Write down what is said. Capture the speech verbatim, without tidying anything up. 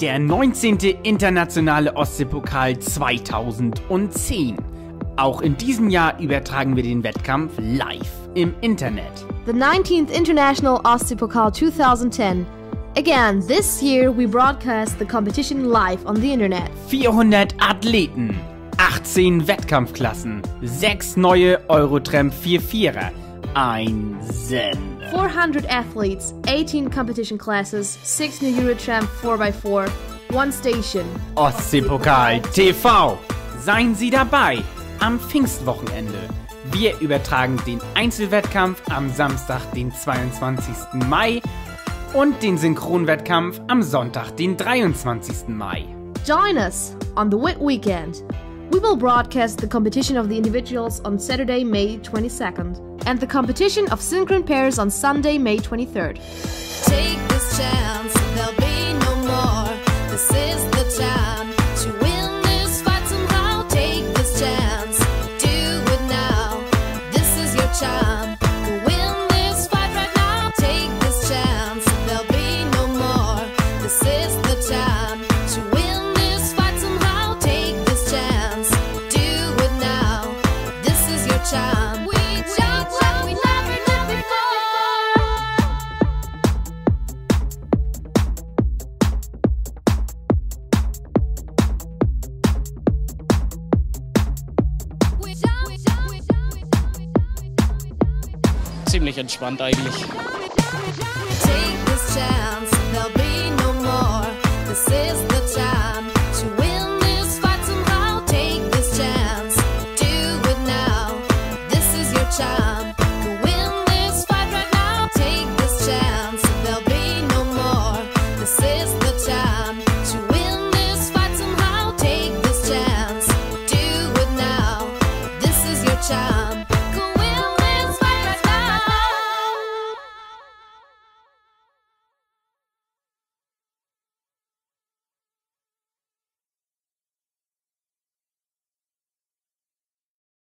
Der neunzehnte Internationale Ostseepokal zweitausendzehn. Auch in diesem Jahr übertragen wir den Wettkampf live im Internet. The nineteenth International Ostseepokal twenty ten. Again, this year we broadcast the competition live on the internet. vierhundert Athleten, achtzehn Wettkampfklassen, sechs neue Eurotramp vier Vierer, ein Sender. four hundred athletes, eighteen competition classes, six new Eurotramp four by four, one station. Ostseepokal T V. Seien Sie dabei am Pfingstwochenende. Wir übertragen den Einzelwettkampf am Samstag, den zweiundzwanzigsten Mai und den Synchronwettkampf am Sonntag, den dreiundzwanzigsten Mai. Join us on the Whit Weekend. We will broadcast the competition of the individuals on Saturday, May twenty-second, and the competition of synchron pairs on Sunday, May twenty-third. Take this chance, there'll be no more. This is the time to win this fight somehow. Take this chance, do it now. This is your time to win this fight right now. Take this chance, there'll be no more. This is the time to win this fight somehow. Take this chance, do it now. This is your time. We jump like we never did before. We jump, we jump, we jump, we jump, we jump, we jump, we jump. Ziemlich entspannt eigentlich. Take